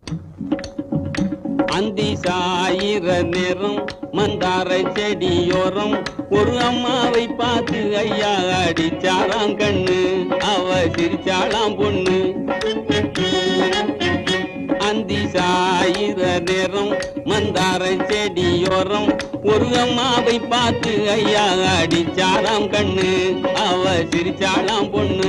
அந்தி சாயிர நேரம் மந்தார செடியோரம் ஒரு அம்மாவை பார்த்து ஐயா அடிச்சாளாம் கண்ணு, அவ சிரிச்சாளாம் பொண்ணு. அந்தி சாயிர நேரம் மந்தார செடியோரம் ஒரு அம்மாவை பார்த்து ஐயா அடிச்சாளாம் கண்ணு, அவ சிரிச்சாளாம் பொண்ணு.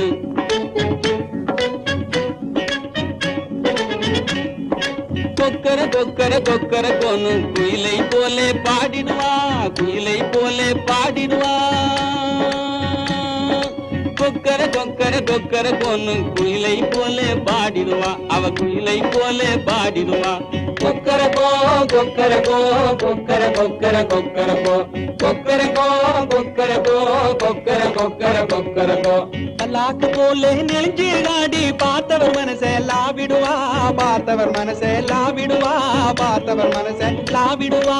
கொக்கர கொக்கர கொக்கர கோனு குயிலை போலே பாடிடுவா, குயிலை போலே பாடிடுவா. கொக்கர கொக்கர கொக்கர கோனு குயிலை போலே பாடிடுவா, அவ குயிலை போலே பாடிடுவா. கொக்கர கோ கொக்கர கோ கொக்கர கொக்கர கொக்கர கோ கொக்கர கோ கொக்கர கோ கொக்கர கொக்கர கொக்கர கோ. பல்லாக்கு போலே நெளிஞ்சு ஆடி பார்த்தவர் மனசை லாவிடுவா, பார்த்தவர் மனசை லாவிடுவா, பார்த்தவர் மனசை லாவிடுவா.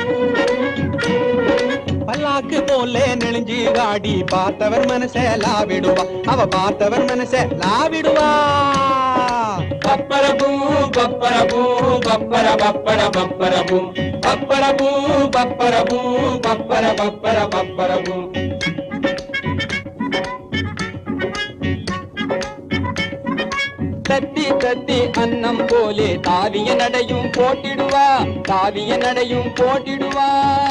பல்லாக்கு போலே நெளிஞ்சு ஆடி பார்த்தவர் மனசை லாவிடுவா, அவ பார்த்தவர் மனசை லாவிடுவா. பப்பரபூ பப்பரபூ பப்பர பப்பர பப்பரபூ பப்பரபூ பப்பரபூ பப்பர பப்பர பப்பரபூ. தத்தி தத்தி அன்னம் போலே தாவிய நடையும் போட்டிடுவா, தாவிய நடையும் போட்டிடுவா.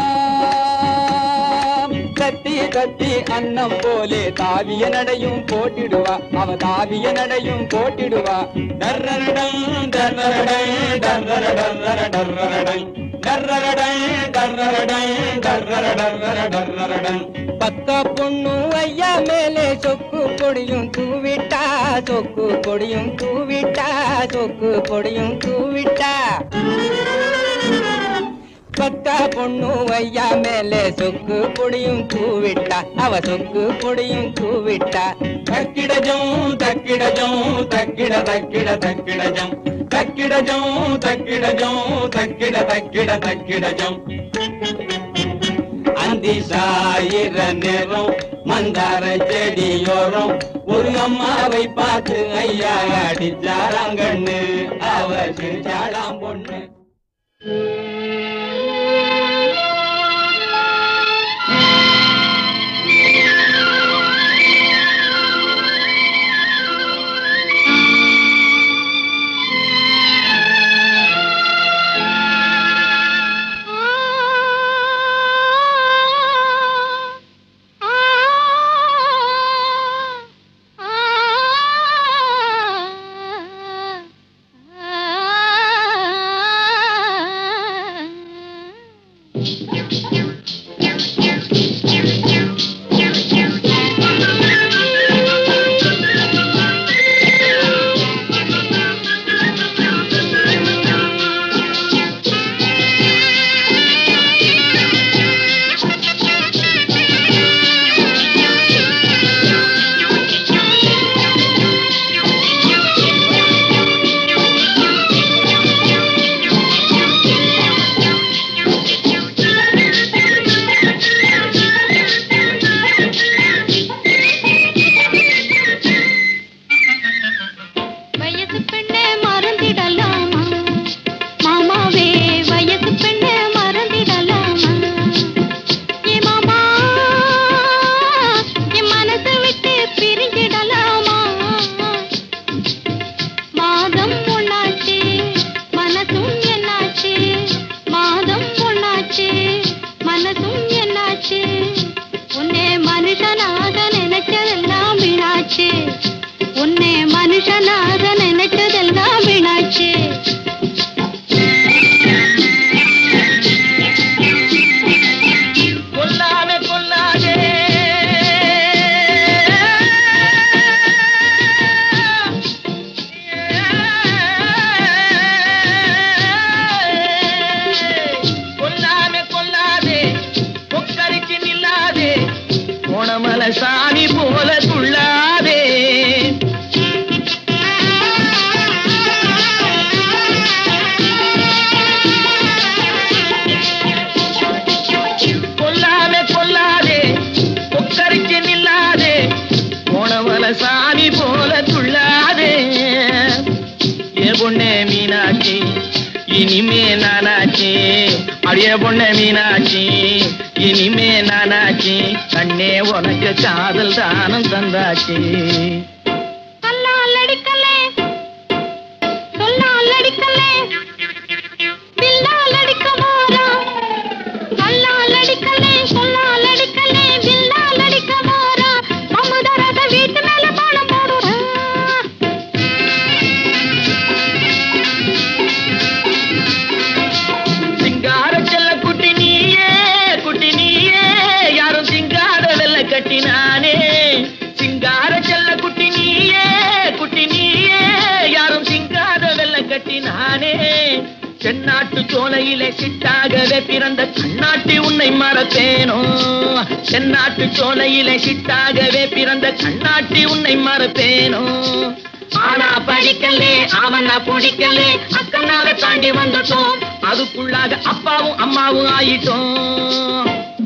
தத்தி தத்தி அன்னம் போலே தாவிய நடையும் போட்டிடுவா, அவ தாவிய நடையும் போட்டிடுவா. டர்ரரடை டர்ரரடை டர்ரர டர்ரர டர்ரரடை டர்ரரடை டர்ரர டர்ரர டர்ரரடை. பக்க பொண்ணு ஐயா மேலே சொக்கு பொடியும் தூவிட்டா, சொக்கு பொடியும் தூவிட்டா, சொக்கு பொடியும் தூவிட்டா. பக்க பொண்ணு ஐயா மேலே சொக்கு பொடியும் தூவிட்டா, அவ சொக்கு பொடியும் தூவிட்டா. தக்கிடஜம் தக்கிடஜம் தக்கிட தக்கிட தக்கிடஜம் தக்கிடஜம் தக்கிடஜம் தக்கிட தக்கிட தக்கிடஜம். அந்தி சாயிர நேரம் மந்தார செடியோரம் ஒரு அம்மாவை பார்த்து ஐயா அடிச்சாளாம் கண்ணு, அவ சிரிச்சாளாம் பொண்ணு. பொண்ணே மீனாட்சி இனிமே நானாச்சி அடியே பொண்ணே மீனாட்சி இனிமே நானாச்சி கண்ணே உனக்கு காதல் தானம் தந்தாச்சி தென்னாட்டு சோலையிலே சிட்டாகவே பிறந்த கண்ணாட்டி உன்னை மறப்பேனோ தென்னாட்டு சோலையிலே சிட்டாகவே பிறந்த கண்ணாட்டி உன்னை மறப்பேனோ ஆனா படிக்கலே அவனா பிடிக்கலே அக்கனாவை தாண்டி வந்துட்டோம் அதுக்குள்ளாக அப்பாவும் அம்மாவும் ஆயிட்டோம்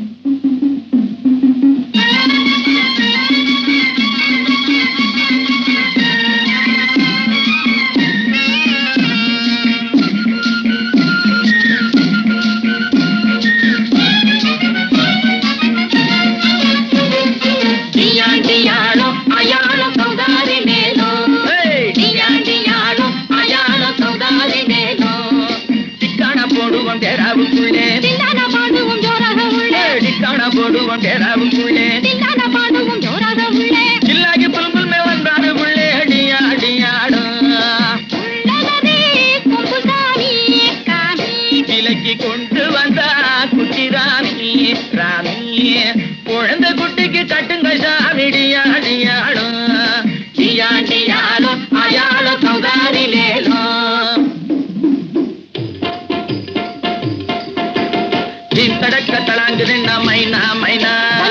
जिल्लागी बुलबुल में वंदार बुल्ले डिया डियाड़ो किलकी कोंडु वंदा कुटी रामी रामी कुழந்தை குட்டிக்கு கட்டுங்க சாமி டியா டியாड़ो டியா டியாड़ो आयाड़ो सौदारी ले लो तड़क तड़ांग दिना मैना मैना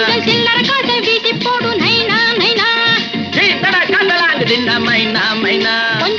दिना मैना मैना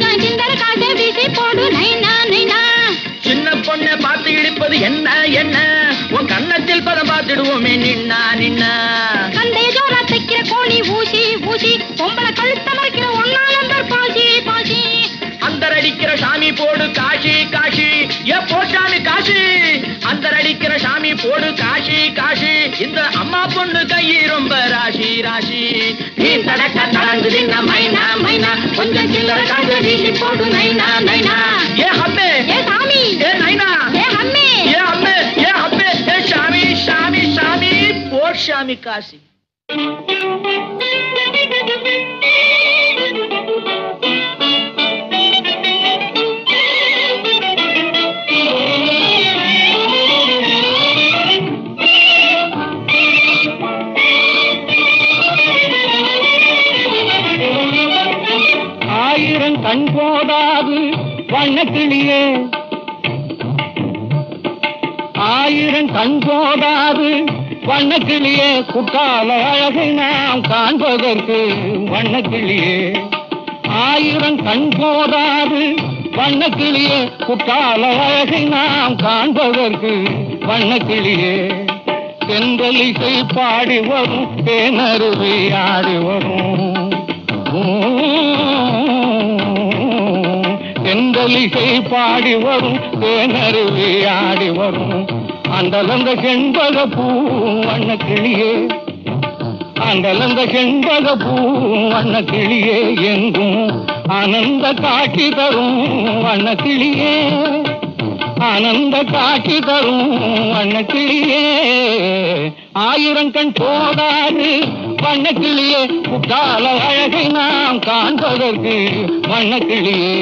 சின்ன பொண்ணை பார்த்து இடிப்பது என்ன என்ன உன் கண்ணத்தில் பதம் பார்த்துடுவோமே நின்னா நின்னா கந்தைய ஜோரா தைக்கிற கோழி ஊசி ஊசி பொம்பளை கழுத்த மறைக்கிற ஒன்னாலந்தர் பாசி பாசி அந்தர் அடிக்கிற சாமி போடு காஷி காஷி ஏ போட்டாமி காஷி அந்தர் அடிக்கிற சாமி போடு காஷி காஷி இந்த அம்மா பொண்ணு கை ரொம்ப ராசி ராசி நீ தடக்க தடங்கு தின்ன மைனா மைனா கொஞ்சம் சில்லற காசு வீசி போடு நைனா நைனா ஏ ஹம்மே ஏ சாமி ஏ நைனா ஏ ஹம்மே ஏ ஹம்மே ஏ ஹம்மே ஏ சாமி சாமி சாமி போட் சாமி காசி கண் போதாது வண்ணக்கிளியே ஆயிரம் கண் போதாது வண்ணக்கிளியே குட்டால அழகை நாம் காண்பதற்கு வண்ணக்கிளியே ஆயிரம் கண் போதாது வண்ணக்கிளியே குட்டால அழகை நாம் காண்பதற்கு வண்ணக்கிளியே தென்றலிசை பாடி வரும் தேனருவி ஆடி வரும் தென்றலிசை பாடி வரும் தேனருவி ஆடி வரும் அந்தலந்த செண்பக பூ வண்ணக்கிளியே அந்தலந்த செண்பக பூ வண்ணக்கிளியே எங்கும் ஆனந்த காட்சி தரும் வண்ணக்கிளியே ஆனந்த காட்சி தரும் வண்ணக்கிளியே ஆயிரம் கண் போதாது வண்ணக்கிளியே குட்டால அழகை நாம் காண்பதற்கு வண்ணக்கிளியே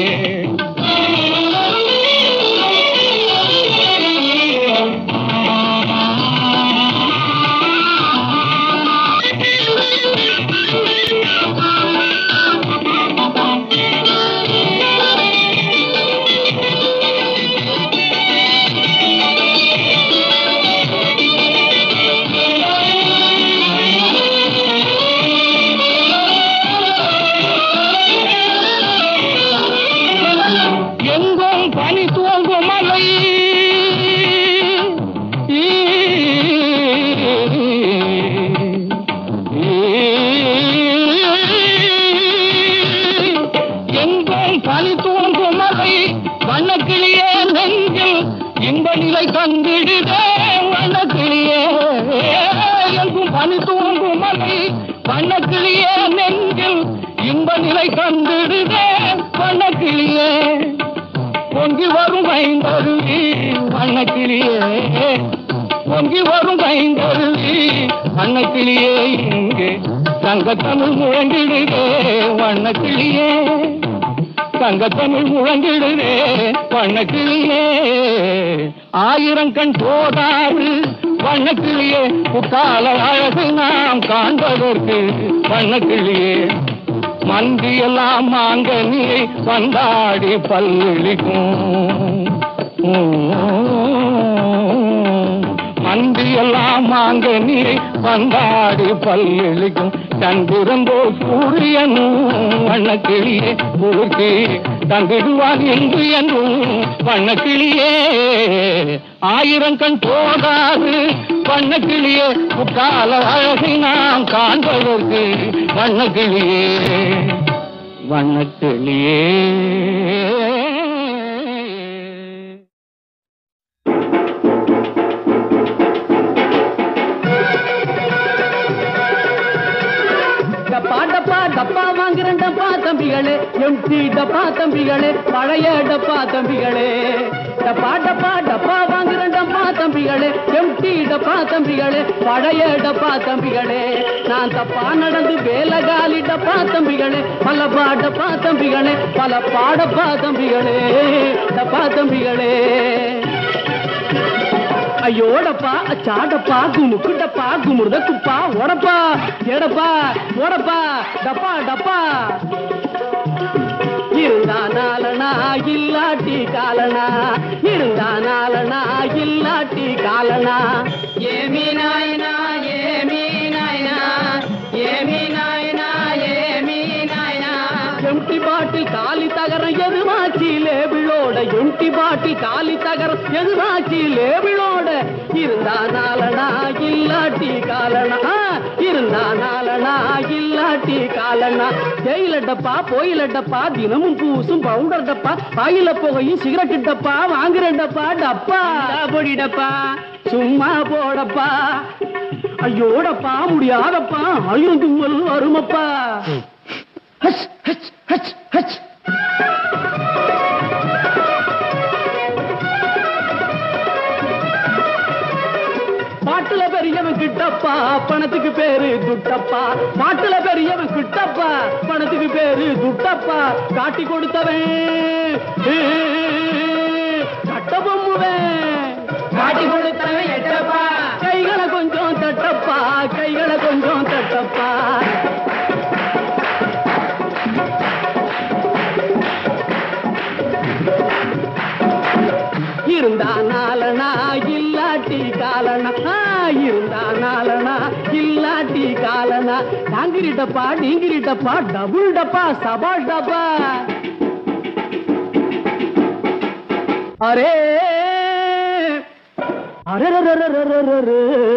பனி தோன்றும் மலை வண்ணக்கிளியே நெஞ்சில் இன்ப நிலை தந்திடுதே வண்ணக்கிளியே எங்கும் பனி தூங்கும் மலை வண்ணக்கிளியே நெஞ்சில் இன்ப நிலை தந்திடுதே வண்ணக்கிளியே பொங்கி வரும் ஐந்தருவி வண்ணக்கிளியே பொங்கி வரும் ஐந்தருவி வண்ணக்கிளியே இங்கே தங்கத்தமிழ் முழங்கிடுதே வண்ணக்கிளியே தங்கத்தமிழ் முழங்கிடுதே வண்ணக்கிளியே ஆயிரம் கண் போதாது வண்ணக்கிளியே புக்கால அழகு நாம் காண்பதற்கு வண்ணக்கிளியே மந்தியெல்லாம் மாங்கனியை வந்தாடி பல்லிக்கும் மந்தியெல்லாம் மாங்கனியை வந்தாடி பல்லிக்கும் சந்திரந்தோ சூரியனும் வண்ணக்கிளியே குளிர்ச்சி தந்திடுவான் என்று என்றும் வண்ணக்கிளியே ஆயிரம் கண் போதாது வண்ணக்கிளியே புக்கால அழகை நாம் காண்பதற்கு வண்ணக்கிளியே வண்ணக்கிளியே டப்பா வாங்குறேன் டப்பா தம்பிகளே எம்டி டப்பா தம்பிகளே பழைய டப்பா தம்பிகளே டப்பா வாங்குறேன் டப்பா தம்பிகளே எம்டி டப்பா தம்பிகளே பழைய டப்பா தம்பிகளே நான் தப்பா நடந்து வேலகாலி டப்பா தம்பிகளே பல பாடப்பா தம்பிகளே பல பாடப்பா தம்பிகளே டப்பா தம்பிகளே ஐயோடப்பா அச்சாடப்பா குமுக்குடப்பா குமுருத குப்பா ஓடப்பா எடப்பா ஓடப்பா டப்பா டப்பா இருந்தா நாளனா இல்லாட்டி காலனா இருந்தா நாளனா இல்லாட்டி காலனா ஏமி நாயனா ஏமி நாயனா ஏமி நாயனா ஏமி நாயனா எம்டி பாட்டில் காலி தகரம் எதுவாச்சி லேபிளோட எம்டி பாட்டில் காலி தகரம் எதுவாச்சி லேபிளோட இருந்தா நாளனா இல்லாட்டி காலனா இருந்தா நாளனா இல்லாட்டி காலனா தேயில டப்பா போயில டப்பா தினமும் பூசும் பவுடர் டப்பா பாயில புகையும் சிகரெட் டப்பா வாங்குற டப்பா டப்பா பொடி டப்பா சும்மா போடப்பா ஐயோடப்பா முடியாதப்பா ஆயிரம் தும்மல் வருமப்பா ஹச் ஹச் ஹச் ஹச் பாட்டுல பெரியவன் கிட்டப்பா பணத்துக்கு பேரு துட்டப்பா பாட்டுல பெரியவன் கிட்டப்பா பணத்துக்கு பேரு துட்டப்பா காட்டி கொடுத்தவன் கட்ட பொம்முவன் காட்டி கொடுத்தவன் எட்டப்பா கைகளை கொஞ்சம் தட்டப்பா கைகளை கொஞ்சம் தட்டப்பா இருந்தா நாளனா இல்லாட்டி காலனா இருந்தா நாளனா இல்லாட்டி காலனா டாங்கிரிட்டப்பா நீங்கிரிட்டப்பா டபுள் டப்பா சபால் டப்பா அரே அரே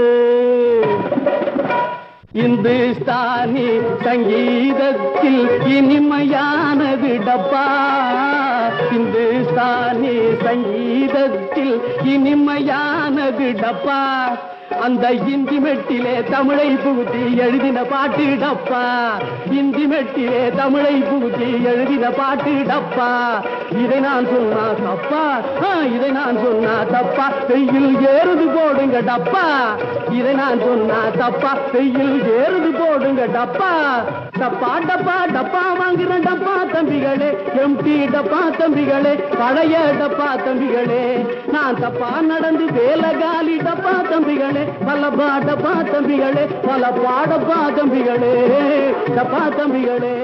இந்துஸ்தானி சங்கீதத்தில் இனிமையானது டப்பா இந்துஸ்தானி சங்கீதத்தில் இனிமையானது டப்பா அந்த இந்தி மெட்டிலே தமிழை புகுத்தி எழுதின பாட்டு டப்பா இந்தி மெட்டிலே தமிழை புகுத்தி எழுதின பாட்டு டப்பா இதை நான் சொன்னா தப்பா இதை நான் சொன்னா தப்பா வெயில் ஏறுது போடுங்க டப்பா இதை நான் சொன்னா தப்பா வெயில் ஏறுது போடுங்க டப்பா டப்பா டப்பா டப்பா வாங்குற டப்பா தம்பிகளே எம்டி டப்பா தம்பிகளே பழைய டப்பா தம்பிகளே நான் தப்பா நடந்து வேலகாலி டப்பா தம்பிகளே பல பாடப்பா தம்பிகளே பல பாடப்பா தம்பிகளே டப்பா தம்பிகளே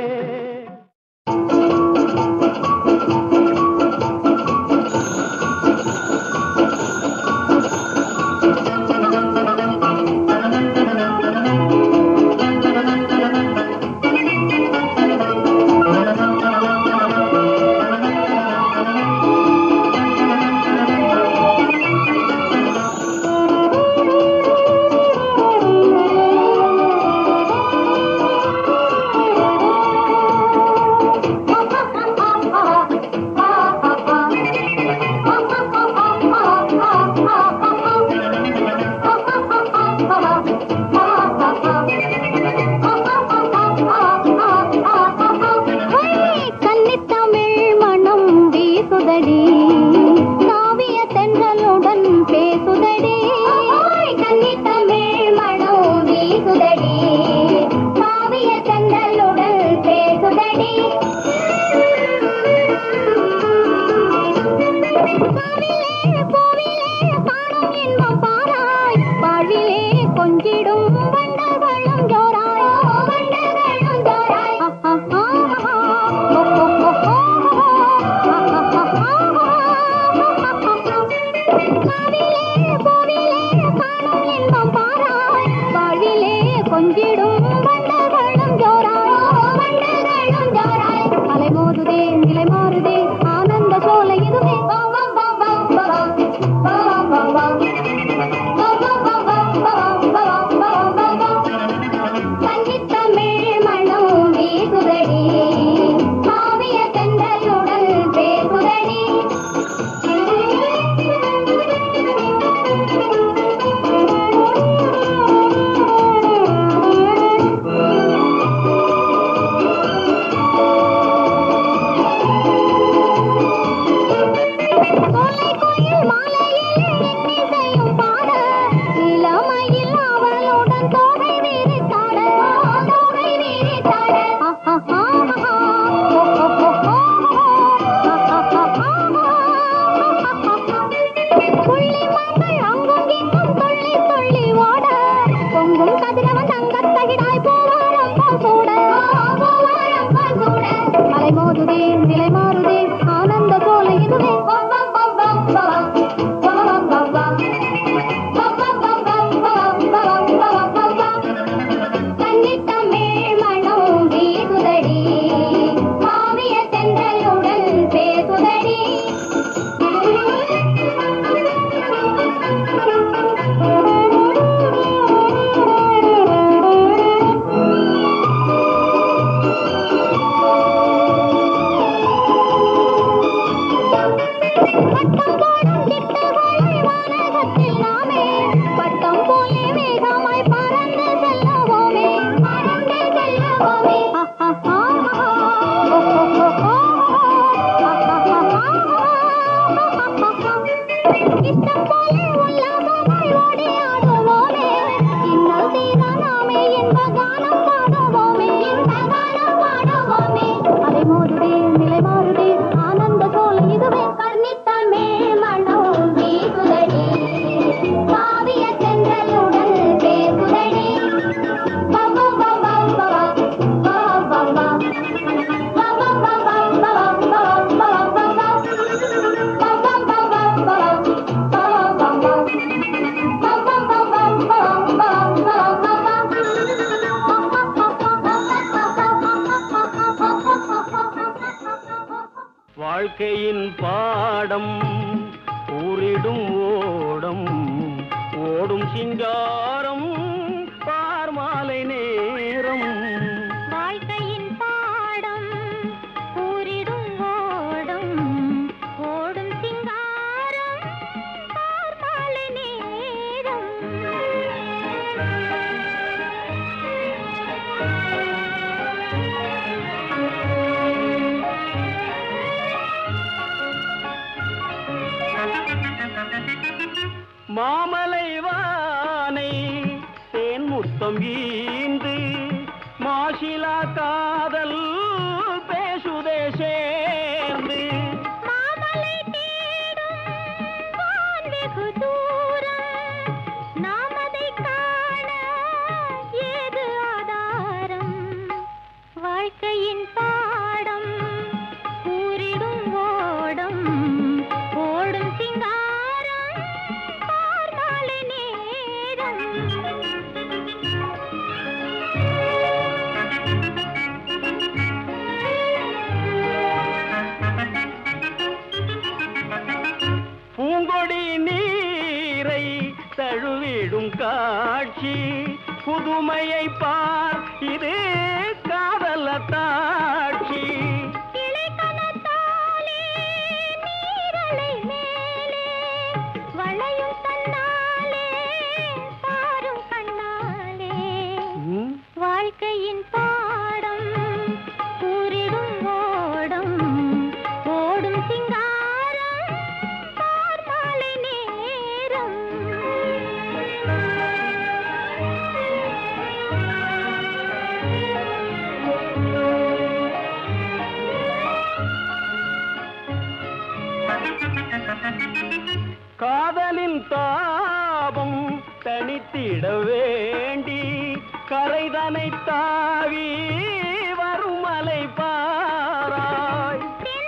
வாழ்க்கையின் பாடம் ஊரிடும் ஓடம் ஓடும் சிங்காரம் பார்மாலை நேரம் வாழ்க்கையின் பாடம் ஊரிடும் ஓடம் ஓடும் சிங்காரம் பார்மாலை நேரம் மாமலை வானை தேன் முத்தம் ஈந்து மாசிலா காதல் பேசுதே சேர்ந்து மாமலை தேடும் வான் வெகு தூரம் நாம் அதை காண ஏது ஆதாரம் வாழ்க்கையின் பாடம் ஊரிடும் ஓடம் ஓடும் சிங்காரம் பார்மாலை நேரம் பூங்கொடி நீரை தழுவிடும் காட்சி புதுமையை பார் இது காதல் தாட்சி கிளைக்கணத்தாலே நீரலை மேலே வளையும் தன்னாலே பாரும் கண்ணாலே வாழ்க்கையின் பாடம் ஊரிடும் ஓடம் ஓடும் சிங்காரம் பார்மாலை நேரம் காதலின் தாபம் தனித்திட வேண்டி கரைதனை தாவி வரும் மலை பாராய்.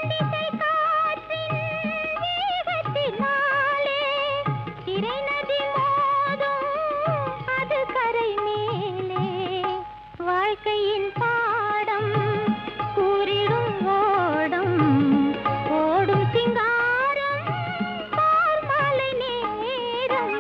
வாழ்க்கையின் பாடம் கூறிடும் ஓடம் ஓடும் சிங்காரம் மாலை நேரம்.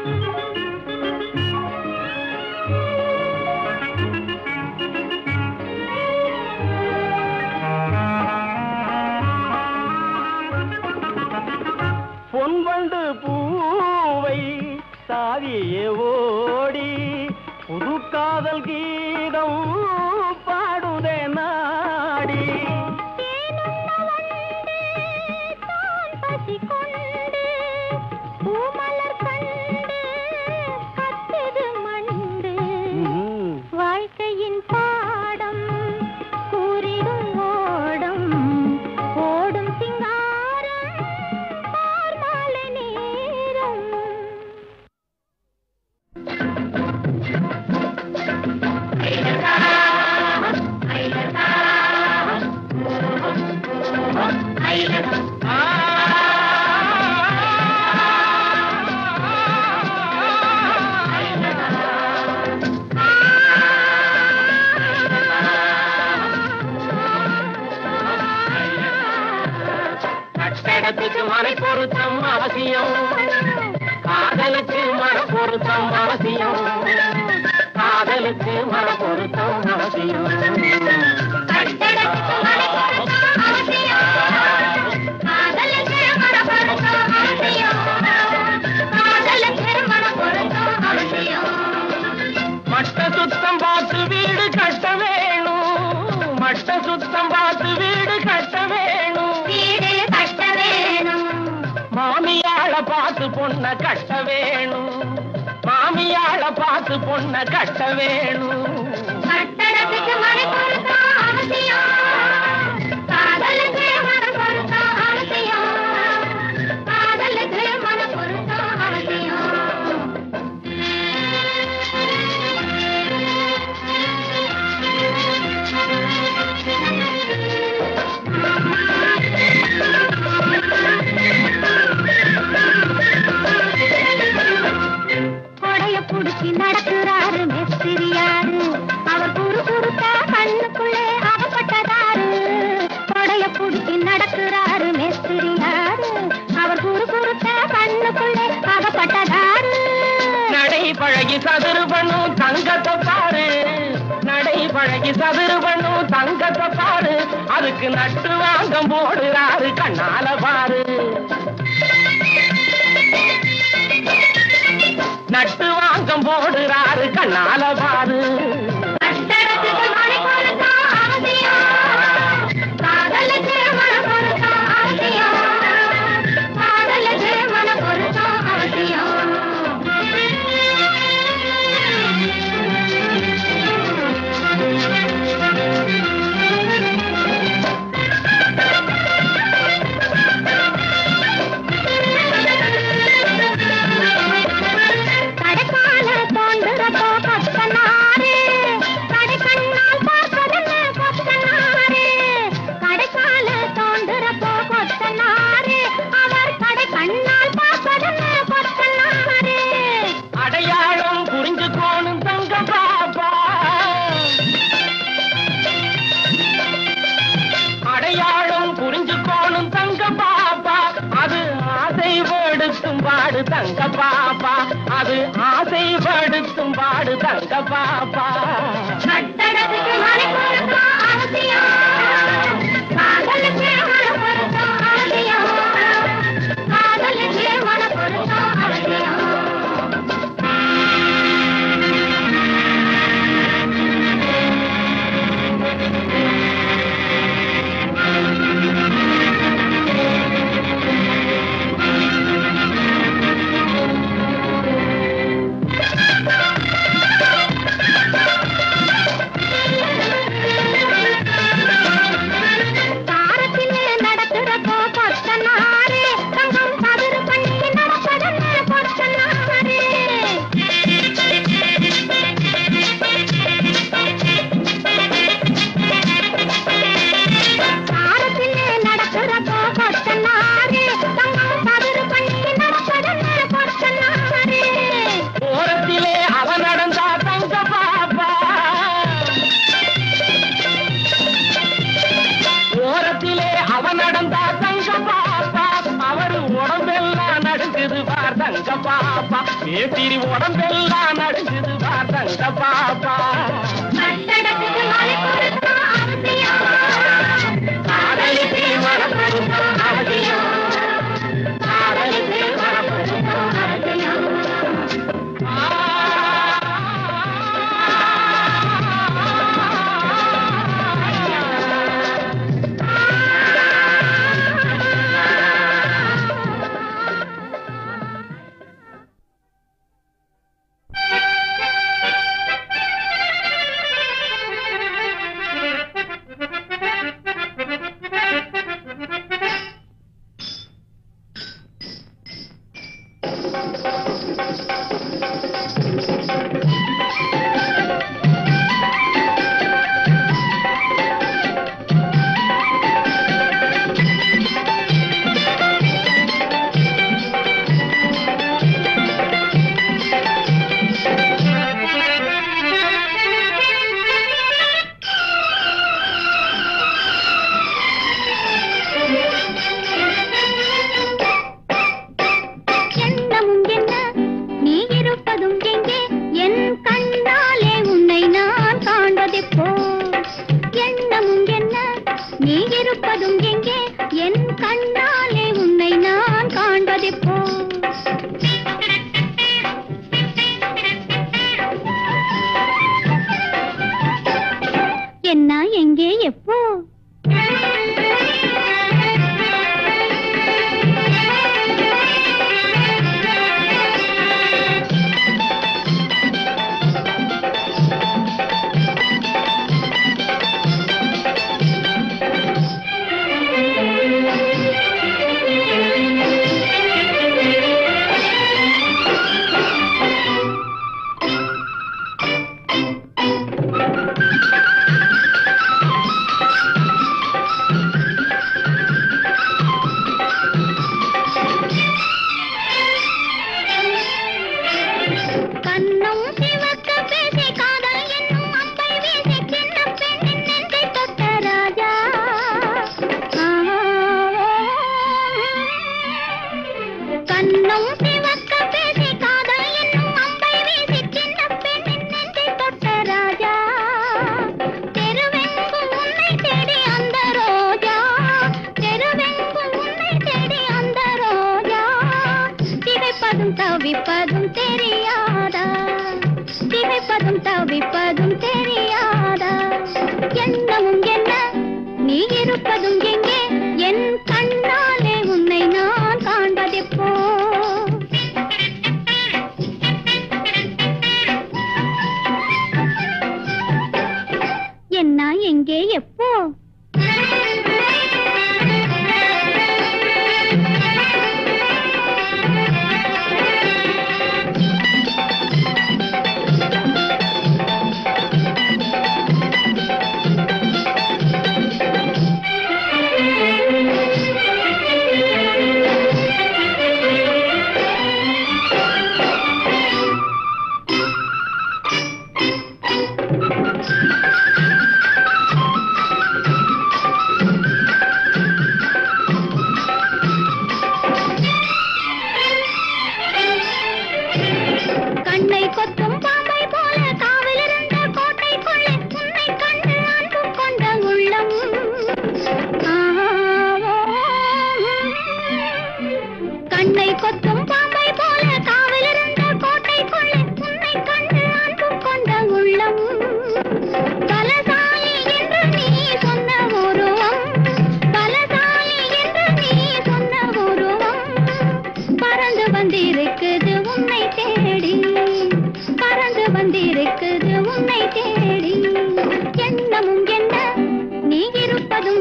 பொன்வண்டு பூவை சாதியே ஓடி புது காதல் கீதம் பாடுதே நாடி. பசி கொண்டு பூமலர் கண்டு கத்தது மண்டு வாழ்க்கையின் பாடம் கூறிடும் ஓடம் ஓடும் சிங்காரம் மாலை நேரம். கட்டடத்துக்கு மனை பொருத்தம் அவசியம், காதலுக்கு மன பொருத்தம் அவசியம், காதலுக்கு மன பொருத்தம் அவசியம். கட்டடத்துக்கு மனை பொருத்தம் அவசியம், காதலுக்கு மன பொருத்தம் அவசியம், காதலுக்கு மன பொருத்தம் அவசியம். மட்ட சுத்தம் பார்த்து வீடு கட்ட வேணும், மட்ட சுத்தம் பார்த்து வீடு கட்ட வேணும், வீடு கட்ட வேணும். மாமியாள பார்த்து பொண்ண கட்ட வேணும், மாமியாள பார்த்து பொண்ண கட்ட வேணும். கட்டடத்துக்கு மனை பொருத்தம் அவசியம், காதலுக்கு மன பொருத்தம் அவசியம், காதலுக்கு மன பொருத்தம் அவசியம். கொடைய புடிச்சு நடக்கிறாரு மெஸ்திரியாரு, அவர் குறு குறுத்த கண்ணுக்குள்ளே அகப்பட்டதாரு. கொடைய புடிச்சு நடக்கிறாரு மெஸ்திரியாரு, அவர் குறு குறுத்த கண்ணுக்குள்ளே அகப்பட்டதாரு. நடை பழகி சதுரு பண்ணும் தங்கத்தை பாரு, நடை பழகி சதுரு பண்ணும் தங்கத்தை பாரு, அதுக்கு நட்டு வாங்கம் போடுறாரு கண்ணால பாரு. நட்டு வாங்கம் போடுறாரு கண்ணால பாரு. கட்டடத்துக்கு மனை பொருத்தம் அவசியம், காதலுக்கு மன பொருத்தம் அவசியம், காதலுக்கு மன பொருத்தம் அவசியம். கடைக்கால தோண்டுறப்போ கொத்தனாரு, கடைக்கண்ணால் பார்ப்பதென்ன கொத்தனாரு. கடைக்கால தோண்டுறப்போ கொத்தனாரு, அவர் கடைக்கண்ணால் பார்ப்பதென்ன கொத்தனாரு. அடையாளம் புரிஞ்சுக்கோணும் தங்க பாப்பா, அடையாளம் புரிஞ்சுக்கோணும் தங்க பாப்பா, அது ஆசைப்படுத்தும் பாடு தங்க பாப்பா, அது ஆசைப்படுத்தும் பாடு தங்க பாப்பா. கட்டடத்துக்கு மனை பொருத்தம் அவசியம், காதலுக்கு மன பொருத்தம் அவசியம், காதலுக்கு மன பொருத்தம் அவசியம். தங்க பாப்பா மேத்திரி உடம்பெல்லாம் நடுங்குது பார் தங்க பாப்பா காதலுக்கு வரப்படும் அவசியம் காதலுக்கு வரப்படும் அவசியம்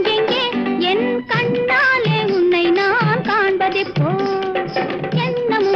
என் கண்ணாலே உன்னை நான் காண்பதெப்போ என்னமும்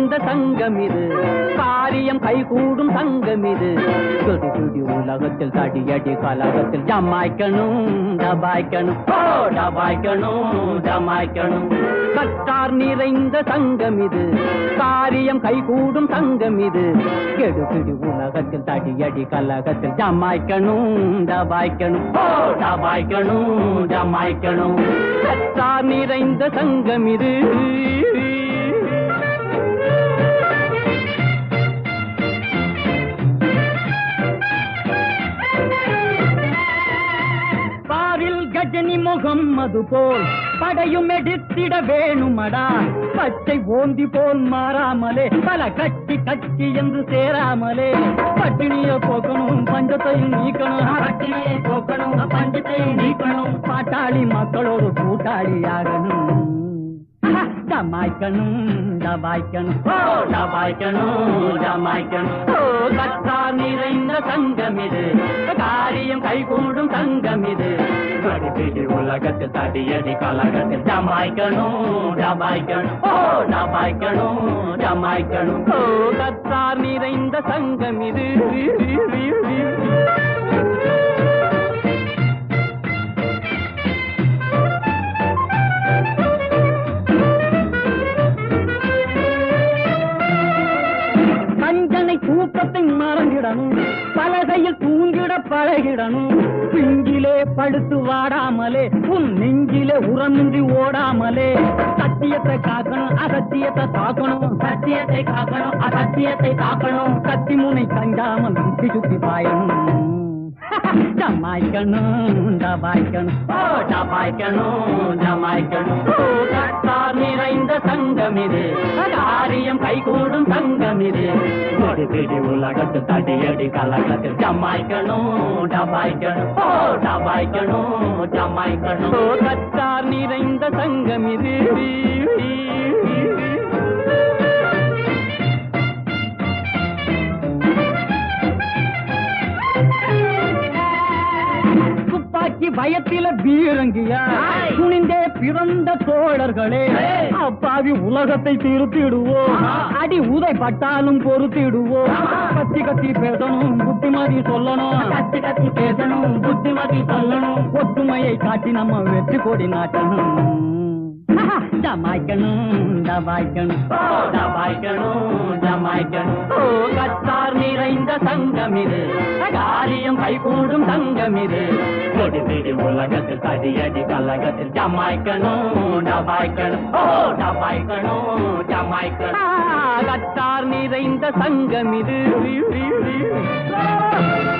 நிறைந்த சங்கம் இது காரியம் கைகூடும் சங்கம் இது துடி துடி உலகத்தில் தடியடி கலகத்தில் ஜமாய்க்கணும் டபாய்க்கணும் டபாய்க்கணும் ஜமாய்க்கணும் கற்றார் நிறைந்த சங்கம் இது காரியம் கைகூடும் சங்கம் இது கெடுபிடி உலகத்தில் தடியடி கலகத்தில் ஜமாய்க்கணும் டபாய்க்கணும் டபாய்க்கணும் ஜமாய்க்கணும் கற்றார் நிறைந்த சங்கம் இது கஜனி முகம் அது போல் படையும் எடுத்திட வேணுமடா பச்சை ஓந்தி போல் மாறாமலே பல கட்சி கட்சி என்று சேராமலே பட்டினிய போக்கணும் பஞ்சத்தையும் நீக்கணும் பட்டினியை போக்கணும் பஞ்சத்தையும் நீக்கணும் பாட்டாளி மக்களோடு கூட்டாளி ஆகணும் டமாய்க்கணும் டபாய்க்கணும் டபாய்க்கணும் டமாய்க்கணும் கற்றார் நிறைந்த சங்கம் இது காரியம் கைகூடும் சங்கம் இது உலகத்தில் தடியடி கலகத்தில் ஜமாய்க்கணும் டபாய்க்கணும் டபாய்க்கணும் ஜமாய்க்கணும் கற்றார் நிறைந்த சங்கம் இது தூக்கத்தை மறந்திடணும் பலகையில் தூங்கிட பழகிடணும் பிஞ்சிலே படுத்து வாடாமலே உன் நெஞ்சிலே உரமின்றி ஓடாமலே சத்தியத்தை காக்கணும் அசத்தியத்தை தாக்கணும் சத்தியத்தை காக்கணும் அசத்தியத்தை தாக்கணும் கத்தி முனை கண்டாமல் சுத்தி சுத்தி பாயணும் ஜமாய்க்கணும் டபாய்க்கணும் டபாய்க்கணும் ஜமாய்க்கணும் கற்றார் நிறைந்த சங்கம் இது காரியம் கைகூடும் சங்கம் இது பிடி உலகத்து தடியடி கலகத்தில் ஜமாய்க்கணும் டபாய்க்கணும் டபாய்க்கணும் ஜமாய்க்கணும் கற்றார் நிறைந்த சங்கம் இது பயத்தில பீரங்கியா துணிந்தே பிறந்த தோழர்களே அப்பாவி உலகத்தை திருத்திடுவோம் அடி உதைப்பட்டாலும் பொறுத்திடுவோம் கத்தி கத்தி பேசணும் புத்திமதி சொல்லணும் கத்தி கத்தி பேசணும் புத்திமதி சொல்லணும் ஒற்றுமையை காட்டி நம்ம வெற்றி கொடி நாட்டணும் ஜமாய்க்கணும் டபாய்க்கணும் டபாய்க்கணும் ஜமாய்க்கணும் கற்றார் நிறைந்த சங்கம் இது காரியம் கைகூடும் சங்கம் இது கொடி பிடி உலகத்தில் தடியடி கலகத்தில் ஜமாய்க்கணும் டபாய்க்கணும் டபாய்க்கணும் ஜமாய்க்கணும் கற்றார் நிறைந்த சங்கம் இது